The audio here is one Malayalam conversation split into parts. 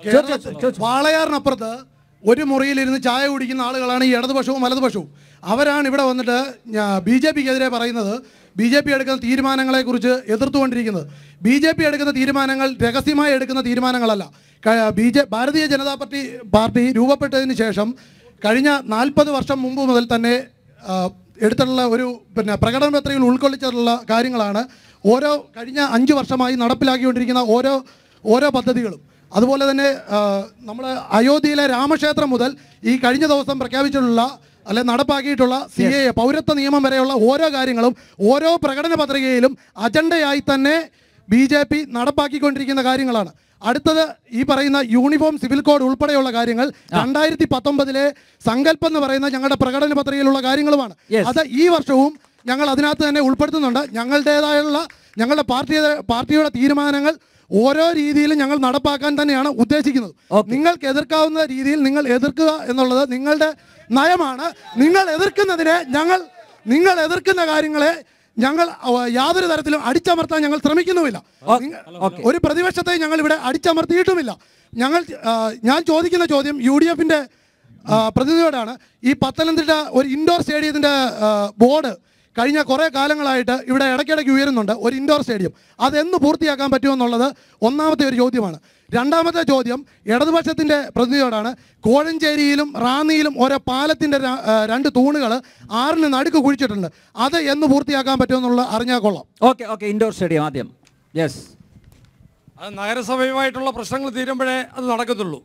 വാളയാറിനപ്പുറത്ത് ഒരു മുറിയിലിരുന്ന് ചായ കുടിക്കുന്ന ആളുകളാണ് ഈ ഇടതുപക്ഷവും വലതുപക്ഷവും. അവരാണ് ഇവിടെ വന്നിട്ട് BJPക്കെതിരെ പറയുന്നത്, BJP എടുക്കുന്ന തീരുമാനങ്ങളെക്കുറിച്ച് എതിർത്തുകൊണ്ടിരിക്കുന്നത്. BJP എടുക്കുന്ന തീരുമാനങ്ങൾ രഹസ്യമായി എടുക്കുന്ന തീരുമാനങ്ങളല്ല. ഭാരതീയ ജനതാ പാർട്ടി രൂപപ്പെട്ടതിന് ശേഷം കഴിഞ്ഞ 40 വർഷം മുമ്പ് മുതൽ തന്നെ എടുത്തിട്ടുള്ള ഒരു പ്രകടന പത്രികയിൽ ഉൾക്കൊള്ളിച്ചിട്ടുള്ള കാര്യങ്ങളാണ് കഴിഞ്ഞ 5 വർഷമായി നടപ്പിലാക്കിക്കൊണ്ടിരിക്കുന്ന ഓരോ പദ്ധതികളും. അതുപോലെ തന്നെ നമ്മൾ അയോധ്യയിലെ രാമക്ഷേത്രം മുതൽ ഈ കഴിഞ്ഞ ദിവസം പ്രഖ്യാപിച്ചിട്ടുള്ള നടപ്പാക്കിയിട്ടുള്ള CAA പൗരത്വ നിയമം വരെയുള്ള ഓരോ കാര്യങ്ങളും ഓരോ പ്രകടന പത്രികയിലും അജണ്ടയായി തന്നെ BJP നടപ്പാക്കിക്കൊണ്ടിരിക്കുന്ന കാര്യങ്ങളാണ്. അടുത്തത് ഈ പറയുന്ന യൂണിഫോം സിവിൽ കോഡ് ഉൾപ്പെടെയുള്ള കാര്യങ്ങൾ 2019 സങ്കല്പം എന്ന് പറയുന്ന ഞങ്ങളുടെ പ്രകടന പത്രികയിലുള്ള കാര്യങ്ങളുമാണ്. അത് ഈ വർഷവും ഞങ്ങൾ അതിനകത്ത് തന്നെ ഉൾപ്പെടുത്തുന്നുണ്ട്. ഞങ്ങളുടേതായുള്ള ഞങ്ങളുടെ പാർട്ടിയുടെ തീരുമാനങ്ങൾ ഓരോ രീതിയിലും ഞങ്ങൾ നടപ്പാക്കാൻ തന്നെയാണ് ഉദ്ദേശിക്കുന്നത്. നിങ്ങൾക്ക് എതിർക്കാവുന്ന രീതിയിൽ നിങ്ങൾ എതിർക്കുക എന്നുള്ളത് നിങ്ങളുടെ നയമാണ്. നിങ്ങൾ എതിർക്കുന്ന കാര്യങ്ങളെ ഞങ്ങൾ യാതൊരു തരത്തിലും അടിച്ചമർത്താൻ ഞങ്ങൾ ശ്രമിക്കുന്നുമില്ല. ഒരു പ്രതിപക്ഷത്തെ ഞങ്ങൾ ഇവിടെ അടിച്ചമർത്തിയിട്ടുമില്ല. ഞാൻ ചോദിക്കുന്ന ചോദ്യം UDFന്റെ പ്രതിനിധിയോടാണ്. ഈ പത്തനംതിട്ട ഒരു ഇൻഡോർ സ്റ്റേഡിയത്തിൻ്റെ ബോർഡ് കഴിഞ്ഞ കുറേ കാലങ്ങളായിട്ട് ഇവിടെ ഇടയ്ക്കിടയ്ക്ക് ഉയരുന്നുണ്ട്. ഒരു ഇൻഡോർ സ്റ്റേഡിയം അതെന്ന് പൂർത്തിയാക്കാൻ പറ്റുമെന്നുള്ളത് ഒന്നാമത്തെ ഒരു ചോദ്യമാണ്. രണ്ടാമത്തെ ചോദ്യം ഇടതുപക്ഷത്തിൻ്റെ പ്രതിനിധിയോടാണ്. കോഴഞ്ചേരിയിലും റാന്നിയിലും ഓരോ പാലത്തിൻ്റെ 2 തൂണുകൾ 6ന് നടുക്ക് കുഴിച്ചിട്ടുണ്ട്. അത് എന്ന് പൂർത്തിയാക്കാൻ പറ്റുമെന്നുള്ള അറിഞ്ഞാൽ കൊള്ളാം. ഓക്കെ ഇൻഡോർ സ്റ്റേഡിയം ആദ്യം. യെസ്, അത് നഗരസഭയുമായിട്ടുള്ള പ്രശ്നങ്ങൾ തീരുമ്പോഴേ അത് നടക്കത്തുള്ളൂ.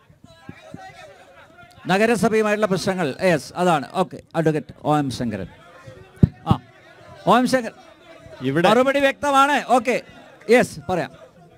നഗരസഭയുമായിട്ടുള്ള പ്രശ്നങ്ങൾ യെസ് അതാണ്. Okay, advocate OM Shankaran. OM Shankaran ഇവിടെ മറുപടി വ്യക്തമാണ്. ഓക്കെ യെസ് പറയാം.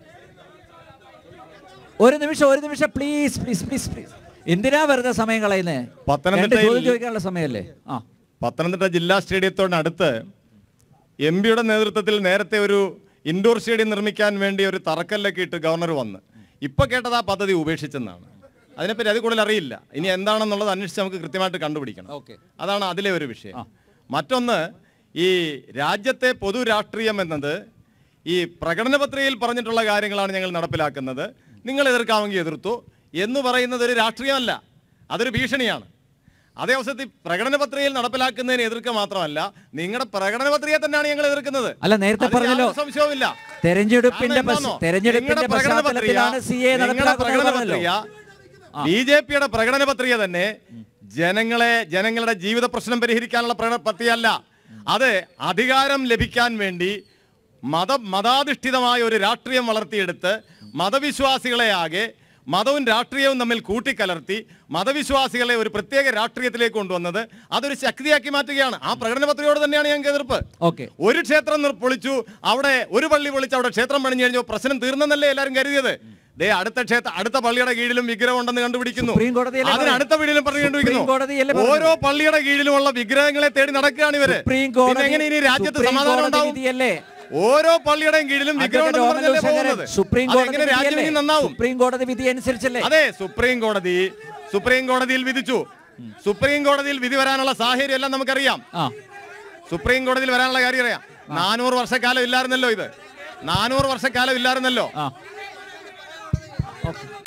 ഒരു നിമിഷം പ്ലീസ്. എന്തിനാ വെറുതെ സമയം കളയുന്നേ? ചോദിക്കാനുള്ള സമയമല്ലേ? പത്തനംതിട്ട ജില്ലാ സ്റ്റേഡിയത്തോടടുത്ത് MP-യുടെ നേതൃത്വത്തിൽ നേരത്തെ ഒരു ഇൻഡോർ സ്റ്റേഡിയം നിർമ്മിക്കാൻ വേണ്ടി ഒരു തറക്കല്ലൊക്കെ ഇട്ട് ഗവർണർ വന്ന് ഇപ്പൊ കേട്ടത് ആ പദ്ധതി ഉപേക്ഷിച്ചെന്നാണ്. അതിനെപ്പറ്റി അത് കൂടുതൽ അറിയില്ല. ഇനി എന്താണെന്നുള്ളത് അന്വേഷിച്ച് നമുക്ക് കൃത്യമായിട്ട് കണ്ടുപിടിക്കണം. അതാണ് അതിലെ ഒരു വിഷയം. മറ്റൊന്ന്, ഈ രാജ്യത്തെ പൊതു രാഷ്ട്രീയം എന്നത് ഈ പ്രകടന പത്രികയിൽ പറഞ്ഞിട്ടുള്ള കാര്യങ്ങളാണ് ഞങ്ങൾ നടപ്പിലാക്കുന്നത്, നിങ്ങൾ എതിർക്കാമെങ്കിൽ എതിർത്തു എന്ന് പറയുന്നത് ഒരു രാഷ്ട്രീയമല്ല, അതൊരു ഭീഷണിയാണ്. അതേ അവസരത്തിൽ പ്രകടന പത്രികയിൽ നടപ്പിലാക്കുന്നതിന് എതിർക്കുക മാത്രമല്ല, നിങ്ങളുടെ പ്രകടന പത്രികയെ തന്നെയാണ് ഞങ്ങൾ എതിർക്കുന്നത്. അല്ല, നേരത്തെ പറഞ്ഞല്ലോ, സംശയവുമില്ല. തെരഞ്ഞെടുപ്പിന്റെ പശ്ചാത്തലത്തിലാണ് CAA നടപ്പിലാക്കുന്നത്. BJPയുടെ പ്രകടന പത്രിക തന്നെ ജനങ്ങളുടെ ജീവിത പ്രശ്നം പരിഹരിക്കാനുള്ള പത്രികയല്ല. അത് അധികാരം ലഭിക്കാൻ വേണ്ടി മതാധിഷ്ഠിതമായ ഒരു രാഷ്ട്രീയം വളർത്തിയെടുത്ത് മതവിശ്വാസികളെ ആകെ മതവും രാഷ്ട്രീയവും തമ്മിൽ കൂട്ടിക്കലർത്തി മതവിശ്വാസികളെ ഒരു പ്രത്യേക രാഷ്ട്രീയത്തിലേക്ക് കൊണ്ടുവന്നത് അതൊരു ശക്തിയാക്കി മാറ്റുകയാണ്. ആ പ്രകടന പത്രികയോട് തന്നെയാണ് ഞങ്ങൾക്ക് എതിർപ്പ്. ഒരു ക്ഷേത്രം പൊളിച്ചു, അവിടെ ഒരു പള്ളി പൊളിച്ച് അവിടെ ക്ഷേത്രം പണിഞ്ഞു കഴിഞ്ഞു, പ്രശ്നം തീർന്നെന്നല്ലേ എല്ലാവരും കരുതിയത്. അടുത്ത പള്ളിയുടെ കീഴിലും വിഗ്രഹം ഉണ്ടെന്ന് കണ്ടുപിടിക്കുന്നു, അതിന് അടുത്ത വീടിലും പറഞ്ഞു കണ്ടുപിടിക്കുന്നു. ഓരോ പള്ളിയുടെ കീഴിലുമുള്ള വിഗ്രഹങ്ങളെ തേടി നടക്കുകയാണ് ഇവര്. എങ്ങനെ ഇനി രാജ്യത്ത് സമാധാനം ഉണ്ടാവും? ഓരോ പള്ളിയുടെയും കീഴിലും വിഗ്രഹം സുപ്രീം കോടതി വിധി അനുസരിച്ചല്ലേ? അതെ, സുപ്രീം കോടതിയിൽ വിധിച്ചു. സുപ്രീം കോടതിയിൽ വിധി വരാനുള്ള സാഹചര്യം എല്ലാം നമുക്കറിയാം. സുപ്രീം കോടതിയിൽ വരാനുള്ള കാര്യം അറിയാം. 400 വർഷക്കാലം ഇല്ലായിരുന്നല്ലോ ഇത്. 400 വർഷക്കാലം ഇല്ലായിരുന്നല്ലോ. Okay.